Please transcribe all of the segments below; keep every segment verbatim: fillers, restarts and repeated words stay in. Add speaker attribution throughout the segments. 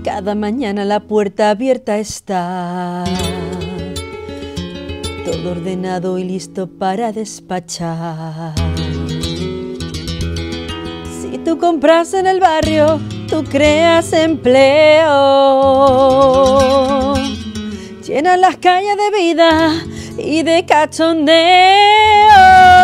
Speaker 1: Cada mañana la puerta abierta está, todo ordenado y listo para despachar. Si tú compras en el barrio, tú creas empleo, llenas las calles de vida y de cachondeo.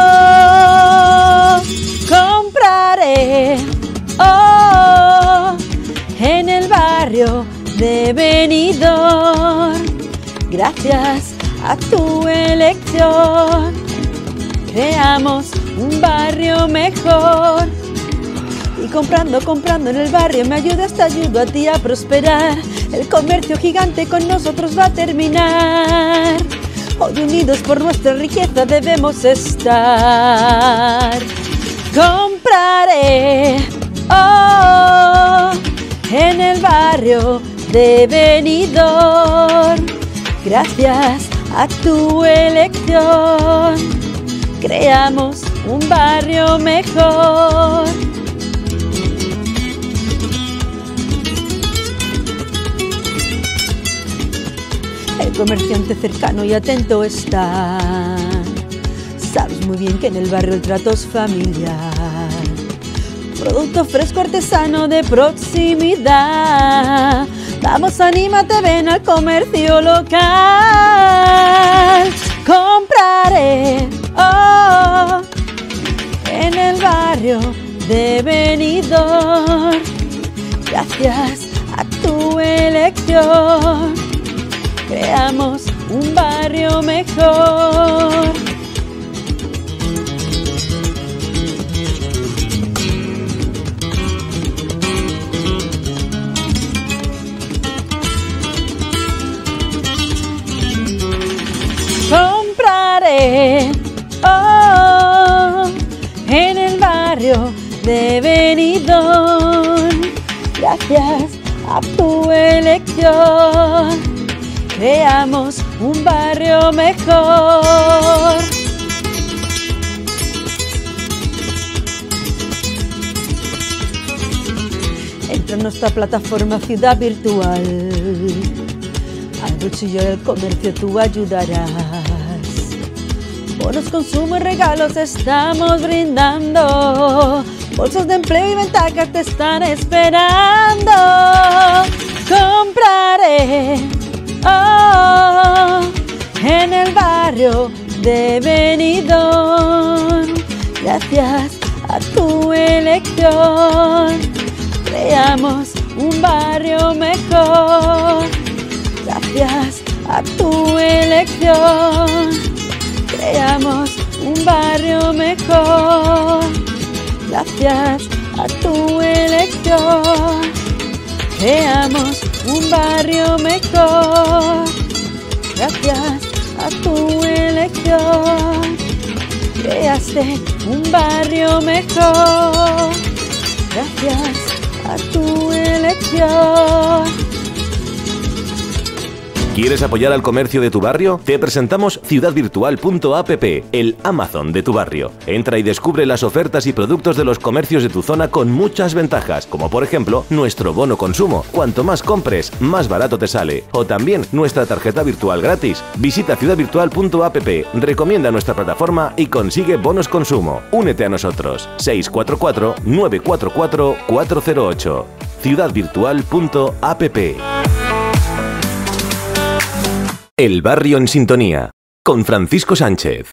Speaker 1: Compraré oh, en el barrio de Benidorm, gracias a tu elección, creamos un barrio mejor. Y comprando, comprando en el barrio me ayudas, te ayudo a ti a prosperar. El comercio gigante con nosotros va a terminar. Hoy unidos por nuestra riqueza debemos estar. Compraré oh, en el barrio de Benidorm, gracias a tu elección, creamos un barrio mejor. El comerciante cercano y atento está. Sabes muy bien que en el barrio el trato es familiar. Producto fresco, artesano, de proximidad. Vamos, anímate, ven al comercio local. Compraré oh, en el barrio de Benidorm, gracias a tu elección, creamos un barrio mejor. Compraré oh, en el barrio de Benidorm, gracias a tu elección, creamos un barrio mejor. Entra en nuestra plataforma Ciudad Virtual, al bolsillo del comercio tú ayudarás. Bonos, consumo y regalos estamos brindando, bolsas de empleo y ventajas te están esperando. Compraré oh, en el barrio de Benidorm, gracias a tu elección, creamos un barrio mejor. Gracias a tu elección, creamos un barrio mejor. Gracias a tu elección, creamos un barrio mejor. Gracias a tu elección, creaste un barrio mejor. Gracias a tu elección.
Speaker 2: ¿Quieres apoyar al comercio de tu barrio? Te presentamos ciudad virtual punto app, el Amazon de tu barrio. Entra y descubre las ofertas y productos de los comercios de tu zona con muchas ventajas, como por ejemplo nuestro bono consumo. Cuanto más compres, más barato te sale. O también nuestra tarjeta virtual gratis. Visita ciudad virtual punto app, recomienda nuestra plataforma y consigue bonos consumo. Únete a nosotros. seis cuatro cuatro, nueve cuatro cuatro, cuatro cero ocho. ciudad virtual punto app. El barrio en sintonía, con Francisco Sánchez.